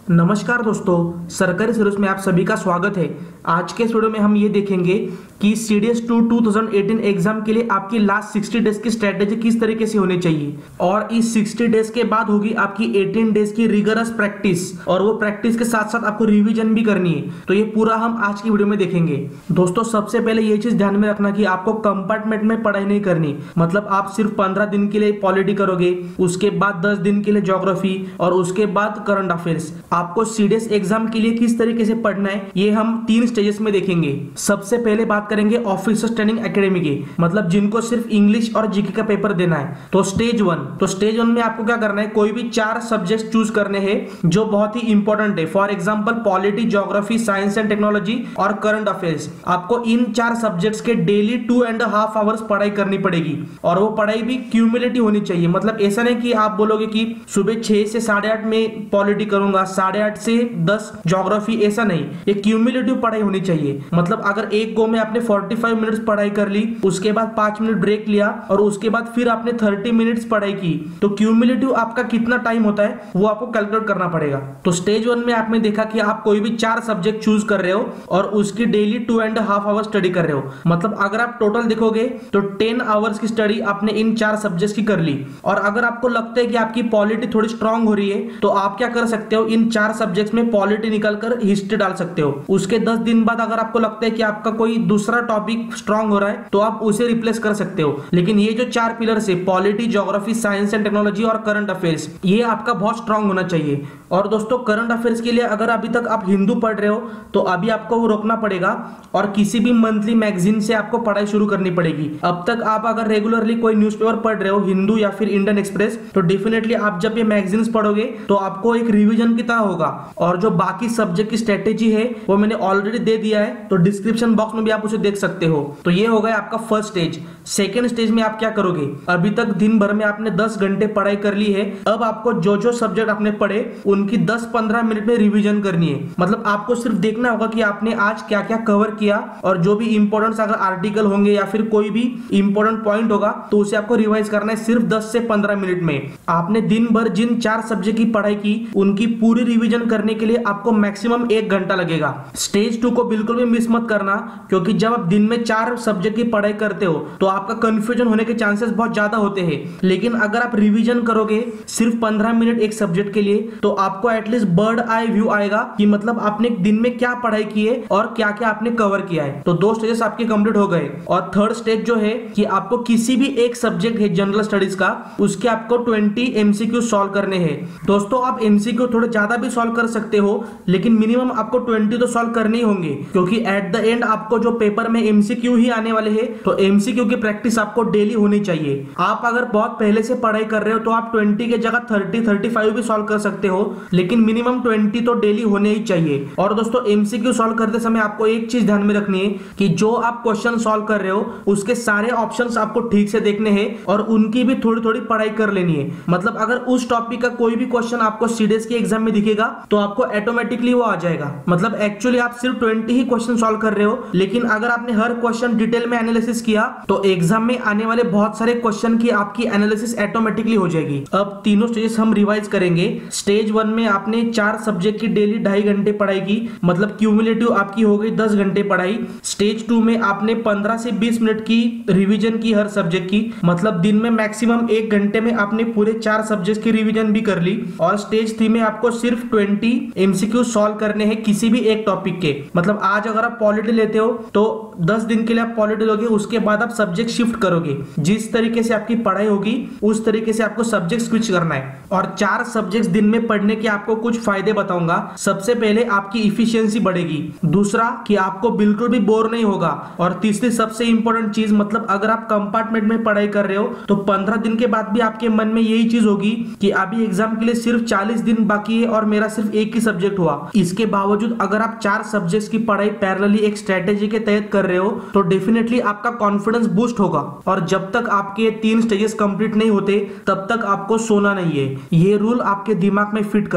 नमस्कार दोस्तों, सरकारी सर्विस में आप सभी का स्वागत है। आज के इस वीडियो में हम ये देखेंगे कि CDS 2018 एग्जाम के लिए आपकी लास्ट 60 डेज की स्ट्रेटेजी किस तरीके से होनी चाहिए और इस 60 डेज के बाद होगी आपकी 18 डेज की रिगरस प्रैक्टिस और वो प्रैक्टिस के साथ साथ आपको रिवीजन भी करनी है। तो ये पूरा हम आज की वीडियो में देखेंगे। दोस्तों, सबसे पहले ये चीज ध्यान में रखना कि आपको कंपार्टमेंट में पढ़ाई नहीं करनी। मतलब आप सिर्फ 15 दिन के लिए पॉलिटी करोगे, उसके बाद 10 दिन के लिए ज्योग्राफी और उसके बाद करंट अफेयर्स। आपको CDS एग्जाम के लिए किस तरीके से पढ़ना है ये हम 3 स्टेजेस में देखेंगे। सबसे पहले बात करेंगे ऑफिसर्स ट्रेनिंग एकेडमी की, मतलब जिनको सिर्फ इंग्लिश और जीके का पेपर देना है। तो स्टेज 1 में आपको क्या करना है, कोई भी 4 सब्जेक्ट चूज करने हैं जो बहुत ही इंपॉर्टेंट है। For example polity, geography, science and technology और करंट अफेयर्स। आपको इन 4 सब्जेक्ट्स के डेली 2.5 आवर्स पढ़ाई करनी पड़ेगी और वो पढ़ाई भी क्यूमुलेटिव होनी चाहिए। मतलब ऐसा नहीं कि आप बोलोगे कि सुबह 6 से 8:30 में पॉलिटी करूंगा, 8:30 से 10 ज्योग्राफी, ऐसा नहीं। ये क्यूमुलेटिव पढ़ाई होनी चाहिए। मतलब अगर एक गो में आपने 45 मिनट्स पढ़ाई कर ली, उसके बाद 5 मिनट ब्रेक लिया और उसके बाद फिर आपने 30 मिनट्स पढ़ाई की, तो क्यूमुलेटिव आपका कितना टाइम होता है वो आपको कैलकुलेट करना पड़ेगा। तो स्टेज 1 में आपने देखा कि आप कोई भी 4 सब्जेक्ट चूज कर रहे हो और उसकी डेली 2.5 आवर्स स्टडी कर रहे हो। मतलब अगर आप टोटल देखोगे तो 10 आवर्स की स्टडी आपने इन 4 सब्जेक्ट्स की कर ली। और अगर आपको लगता है कि आपकी पॉलिटी थोड़ी स्ट्रांग हो रही है तो आप क्या कर सकते हो, इन 4 सब्जेक्ट्स में पॉलिटी निकालकर हिस्ट्री डाल सकते हो। उसके 10 दिन बाद अगर आपको लगता है कि आपका कोई दूसरा टॉपिक स्ट्रांग हो रहा है तो आप उसे रिप्लेस कर सकते हो। लेकिन ये जो 4 पिलर्स है, polity, geography, science and technology और करंट अफेयर्स, ये आपका बहुत स्ट्रांग होना चाहिए। और दोस्तों, करंट अफेयर्स के लिए अगर अभी तक आप हिंदू पढ़ रहे हो तो अभी आपको वो रोकना पड़ेगा और किसी भी मंथली मैगजीन से आपको पढ़ाई शुरू करनी पड़ेगी। अब तक आप अगर रेगुलरली कोई न्यूज़पेपर पढ़ रहे हो, हिंदू या फिर इंडियन एक्सप्रेस, तो डेफिनेटली आप जब ये मैगजीन्स पढ़ोगे तो आपको एक रिवीजन की तरह होगा। और जो बाकी सब्जेक्ट की स्ट्रेटेजी है वो मैंने ऑलरेडी दे दिया है, तो डिस्क्रिप्शन बॉक्स में भी आप उसे देख सकते हो। तो ये हो गया आपका फर्स्ट स्टेज। सेकेंड स्टेज में आप क्या करोगे, अभी तक दिन भर में आपने 10 घंटे पढ़ाई कर ली है। अब आपको जो जो सब्जेक्ट आपने पढ़े उनकी 10-15 मिनट में रिवीजन करनी है। मतलब आपको सिर्फ देखना होगा कि आपने आज क्या क्या कवर किया और जो भी इंपॉर्टेंट अगर आर्टिकल होंगे या फिर कोई भी इंपॉर्टेंट पॉइंट होगा तो उसे आपको रिवाइज करना है सिर्फ 10 से 15 मिनट में। आपने दिन भर जिन 4 सब्जेक्ट की पढ़ाई की उनकी पूरी रिवीजन करने के लिए आपको मैक्सिमम 1 घंटा लगेगा। स्टेज 2 को बिल्कुल भी मिस मत करना, क्योंकि जब आप दिन में 4 सब्जेक्ट की पढ़ाई करते हो तो आपका कंफ्यूजन होने के चांसेस बहुत ज्यादा होते हैं। लेकिन अगर आप रिवीजन करोगे सिर्फ 15 मिनट एक सब्जेक्ट के लिए तो आपको एटलीस्ट बर्ड आई व्यू आएगा कि मतलब आपने दिन में क्या पढ़ाई की है और क्या क्या आपने कवर किया है। तो 2 स्टेजेस आपके कंप्लीट हो गए। और थर्ड स्टेज जो है कि आपको किसी भी एक सब्जेक्ट है जनरल स्टडीज का, उसके आपको 20 MCQ सॉल्व करने हैं। दोस्तों, आप MCQ थोड़े ज्यादा भी सॉल्व कर सकते हो, लेकिन मिनिमम आपको 20 तो सॉल्व करने ही होंगे, क्योंकि एट द एंड आपको जो पेपर में MCQ ही आने वाले हैं। तो MCQ की प्रैक्टिस आपको डेली होनी चाहिए। आप अगर बहुत पहले से पढ़ाई कर रहे हो तो आप 20 के जगह 30-35 भी सॉल्व कर सकते हो, लेकिन मिनिमम 20 तो डेली होने ही चाहिए। और दोस्तों, MCQ सॉल्व करते समय आपको एक चीज ध्यान में रखनी है कि जो आप क्वेश्चन सॉल्व कर रहे हो उसके सारे ऑप्शंस आपको ठीक से देखने हैं और उनकी भी थोड़ी थोड़ी पढ़ाई कर लेनी है। मतलब अगर उस टॉपिक का कोई भी क्वेश्चन आपको CDS के एग्जाम में दिखेगा तो आपको ऑटोमेटिकली वो आ जाएगा। मतलब एक्चुअली आप सिर्फ 20 ही क्वेश्चन सॉल्व कर रहे हो, लेकिन अगर आपने हर क्वेश्चन डिटेल में एनालिसिस किया तो एग्जाम में आने वाले बहुत सारे क्वेश्चन की आपकी एनालिसिस ऑटोमेटिकली हो जाएगी। अब तीनों स्टेजेस हम रिवाइज करेंगे। स्टेज 1 में आपने 4 सब्जेक्ट की डेली 2.5 घंटे पढ़ाई की, मतलब क्यूमुलेटिव आपकी हो गई 10 घंटे पढ़ाई। स्टेज 2 में आपने 15 से 20 मिनट की रिवीजन की हर सब्जेक्ट की, मतलब दिन में मैक्सिमम 1 घंटे में आपने पूरे 4 सब्जेक्ट की रिवीजन भी कर ली। और स्टेज 3 में आपको सिर्फ 20 MCQ सॉल्व करने हैं किसी भी एक टॉपिक के। मतलब आज अगर आप पॉलिटी लेते हो तो 10 दिन के लिए आप पॉलिटी लोगे, उसके बाद आप सब्जेक्ट शिफ्ट करोगे। जिस तरीके से आपकी पढ़ाई होगी उस तरीके से आपको सब्जेक्ट स्विच करना है। और 4 सब्जेक्ट्स दिन में पढ़ने के आपको कुछ फायदे बताऊंगा। सबसे पहले आपकी इफिशियंसी बढ़ेगी, दूसरा कि आपको बिल्कुल भी बोर नहीं होगा, और तीसरी सबसे इंपॉर्टेंट चीज, मतलब अगर आप कंपार्टमेंट में पढ़ाई कर रहे हो तो 15 दिन के बाद भी आपके मन में यही चीज होगी कि अभी एग्जाम के लिए सिर्फ 40 दिन बाकी है और मेरा सिर्फ एक ही सब्जेक्ट हुआ। इसके बावजूद अगर आप 4 सब्जेक्ट्स की पढ़ाई पैरेलली एक स्ट्रेटेजी के तहत कर रहे हो तो डेफिनेटली आपका कॉन्फिडेंस बूस्ट होगा। और जब तक आपके 3 स्टेजेस कंप्लीट नहीं होते तब तक आपको सोना नहीं है। ये रूल आपके दिमाग में फिट कर लो।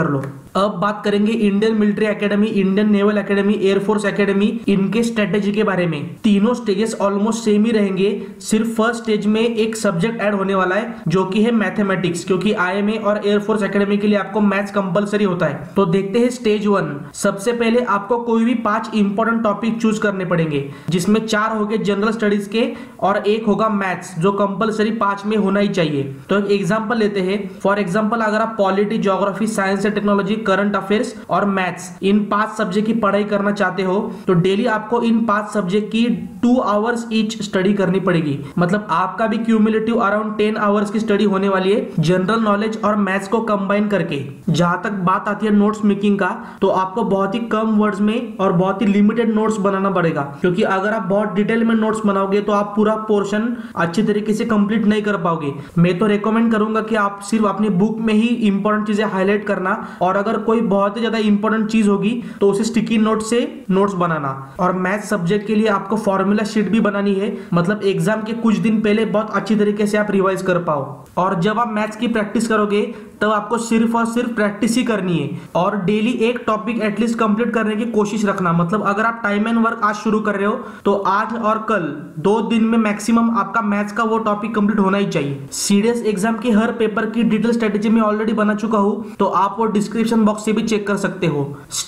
अब बात करेंगे Indian military academy, Indian naval academy, air force academy, इनके स्ट्रेटेजी के बारे में। तीनों स्टेजेस ऑलमोस्ट सेम ही रहेंगे, सिर्फ फर्स्ट स्टेज में एक सब्जेक्ट ऐड होने वाला है जो कि है मैथमेटिक्स, क्योंकि आईएमए और एयरफोर्स एकेडमी के लिए आपको मैथ्स कंपलसरी होता है। तो देखते हैं स्टेज 1। सबसे पहले आपको कोई भी 5 इंपॉर्टेंट टॉपिक चूज करने पड़ेंगे, जिसमें 4 हो गए जनरल स्टडीज के और 1 होगा मैथ्स, जो कंपलसरी 5 में होना ही चाहिए। तो एक एग्जांपल लेते हैं। फॉर एग्जांपल अगर आप polity, geography, science and technology, current affairs और मैथ्स इन 5 सब्जेक्ट की पढ़ाई करना चाहते हो तो डेली आपको इन 5 सब्जेक्ट की 2 आवर्स ईच स्टडी करनी पड़ेगी। मतलब आपका भी क्यूमुलेटिव अराउंड 10 आवर्स की स्टडी होने वाली है जनरल नॉलेज और मैथ्स को कंबाइन करके। जहां तक बात आती है नोट्स मेकिंग का, तो आपको बहुत ही कम वर्ड्स में और बहुत ही लिमिटेड नोट्स बनाना पड़ेगा, क्योंकि अगर आप बहुत डिटेल में नोट्स बनाओगे तो आप पूरा पोर्शन अच्छी तरीके से कंप्लीट नहीं कर पाओगे। मैं तो रेकमेंड करूंगा कि आप सिर्फ अपनी बुक में ही इंपॉर्टेंट चीजें हाईलाइट करना, और अगर कोई बहुत ही ज्यादा इंपॉर्टेंट चीज होगी तो उसे स्टिकी नोट से नोट्स बनाना। और मैथ सब्जेक्ट के लिए आपको फॉर्मूला शीट भी बनानी है, मतलब एग्जाम के कुछ दिन पहले बहुत अच्छी तरीके से आप रिवाइज कर पाओ। और जब आप मैथ्स की प्रैक्टिस करोगे तब आपको सिर्फ और सिर्फ प्रैक्टिस ही करनी है, और डेली एक टॉपिक एटलीस्ट कंप्लीट करने की कोशिश रखना। मतलब अगर आप टाइम एंड वर्क आज शुरू कर रहे हो तो आज और कल 2 दिन में मैक्सिमम आपका मैथ्स का वो टॉपिक कंप्लीट होना ही चाहिए। सीडीएस एग्जाम की हर पेपर की डिटेल स्ट्रेटेजी में ऑलरेडी बना चुका हूं, तो आप वो डिस्क्रिप्शन बॉक्स से भी चेक कर सकते हो।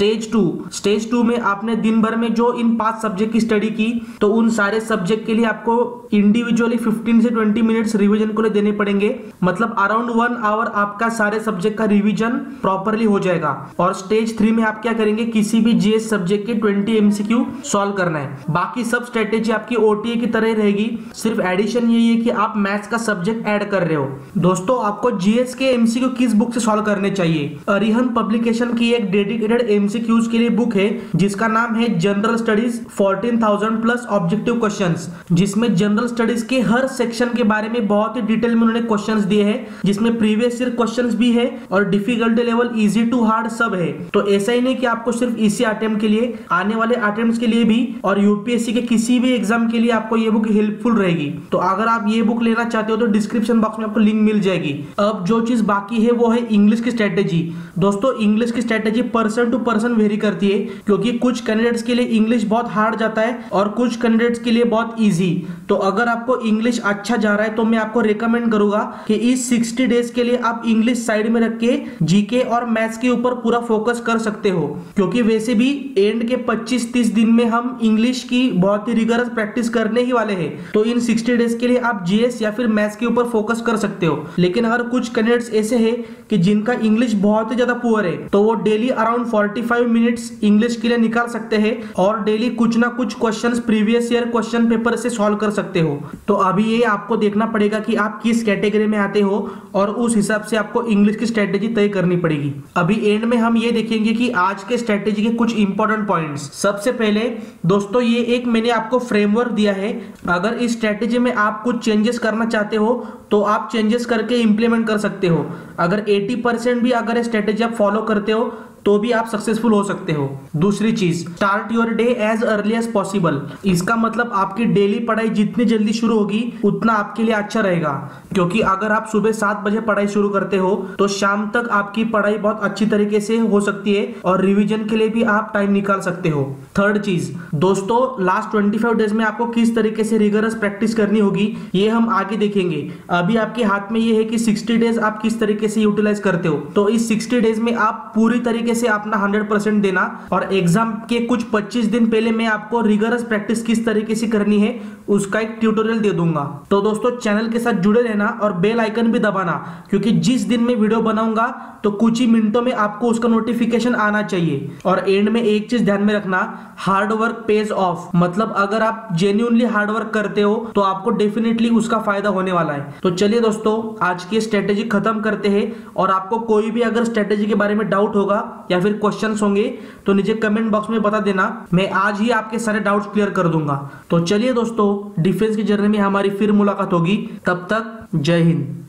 स्टेज 2 में आपने दिन भर में जो इन 5 सब्जेक्ट की स्टडी की, तो उन सारे सब्जेक्ट के लिए आपको इंडिविजुअली 15 से 20 मिनट्स रिवीजन को लिए देने पड़ेंगे। मतलब अराउंड 1 आवर आपका सारे सब्जेक्ट का रिवीजन प्रॉपर्ली हो जाएगा। और स्टेज 3 में आप क्या करेंगे, किसी भी जीएस सब्जेक्ट के 20 एमसीक्यू सॉल्व करना है। बाकी सब स्ट्रेटेजी आपकी ओटीए की तरह रहेगी, सिर्फ एडिशन यही है कि आप मैथ्स का सब्जेक्ट ऐड कर रहे हो। दोस्तों, आपको जीएस के एमसीक्यू किस बुक से सॉल्व करने चाहिए? अरिहंत पब्लिकेशन की एक डेडिकेटेड एमसीक्यूज के लिए बुक है जिसका नाम है general studies 14,000 plus objective questions, जिसमें जनरल स्टडीज के हर सेक्शन के बारे में बहुत ही डिटेल में उन्होंने क्वेश्चंस दिए हैं, जिसमें प्रीवियस ईयर क्वेश्चंस भी है और difficulty level easy to hard सब है। तो ऐसा ही नहीं कि आपको सिर्फ इसी अटेम्प्ट के लिए, आने वाले अटेम्प्ट्स के लिए भी और यूपीएससी के किसी भी एग्जाम के लिए आपको ये बुक हेल्पफुल रहेगी। तो अगर आप ये बुक लेना चाहते हो तो डिस्क्रिप्शन बॉक्स में आपको लिंक मिल जाएगी। अब जो चीज बाकी है वो है इंग्लिश की स्ट्रेटेजी। दोस्तों, इंग्लिश की strategy person to person vary करती है, क्योंकि कुछ कैंडिडेट्स के लिए इंग्लिश बहुत हार्ड जाता है और कुछ कैंडिडेट्स के लिए बहुत इजी। तो अगर आपको इंग्लिश अच्छा जा रहा है तो मैं आपको रेकमेंड करूंगा कि इस 60 डेज के लिए आप इंग्लिश साइड में रख के जीके और मैथ्स के ऊपर पूरा फोकस कर सकते हो, क्योंकि वैसे भी एंड के 25-30 दिन में हम इंग्लिश की बहुत ही रिगरस प्रैक्टिस करने ही वाले हैं। तो इन 60 डेज के लिए आप जीएस या फिर मैथ्स के ऊपर फोकस कर सकते हो। लेकिन अगर कुछ कैंडिडेट्स ऐसे हैं कि जिनका इंग्लिश बहुत ही ज्यादा पुअर है, तो वो डेली अराउंड 45 मिनट्स इंग्लिश के लिए निकाल सकते हैं और डेली कुछ ना कुछ questions previous year question paper से सॉल्व कर सकते हो। तो अभी ये आपको देखना पड़ेगा कि आप किस कैटेगरी में आते हो और उस हिसाब से आपको इंग्लिश की स्ट्रेटेजी तय करनी पड़ेगी। अभी एंड में हम ये देखेंगे कि आज के स्ट्रेटेजी के कुछ इंपॉर्टेंट पॉइंट्स। सबसे पहले दोस्तों, ये एक मैंने आपको फ्रेमवर्क दिया है। अगर इस स्ट्रेटेजी में आप कुछ चेंजेस करना चाहते हो तो आप चेंजेस करके इंप्लीमेंट कर सकते हो। अगर 80% भी अगर स्ट्रेटेजी आप फॉलो करते हो तो भी आप सक्सेसफुल हो सकते हो। दूसरी चीज, start your day as early as possible. इसका मतलब आपकी डेली पढ़ाई जितनी जल्दी शुरू होगी उतना आपके लिए अच्छा रहेगा, क्योंकि अगर आप सुबह 7 बजे पढ़ाई शुरू करते हो तो शाम तक आपकी पढ़ाई बहुत अच्छी तरीके से हो सकती है और रिवीजन के लिए भी आप टाइम निकाल सकते हो। थर्ड चीज दोस्तों, लास्ट 25 डेज में आपको किस तरीके से रिगरस प्रैक्टिस करनी होगी ये हम आगे देखेंगे। अभी आपके हाथ में ये है कि 60 डेज आप किस तरीके से यूटिलाइज करते हो। तो इस 60 डेज में आप पूरी तरीके से अपना 100% देना, और एग्जाम के कुछ 25 दिन पहले मैं आपको रिगरस प्रैक्टिस किस तरीके से करनी है उसका एक ट्यूटोरियल दे दूंगा। तो दोस्तों, चैनल के साथ जुड़े रहना और बेल आइकन भी दबाना, क्योंकि जिस दिन मैं वीडियो बनाऊंगा तो कुछ ही मिनटों में आपको उसका नोटिफिकेशन आना चाहिए। और एंड में एक चीज ध्यान में रखना, हार्ड वर्क पेज ऑफ। मतलब अगर आप जेन्युइनली हार्ड वर्क करते हो तो आपको डेफिनेटली उसका फायदा होने वाला है। तो चलिए दोस्तों, आज की स्ट्रेटेजी खत्म करते हैं। और आपको कोई भी अगर स्ट्रेटेजी के बारे में डाउट होगा या फिर क्वेश्चंस होंगे तो नीचे कमेंट बॉक्स में बता देना, मैं आज ही आपके सारे डाउट्स क्लियर कर दूंगा। तो चलिए दोस्तों, डिफेंस की जर्नी में हमारी फिर मुलाकात होगी। तब तक जय हिंद।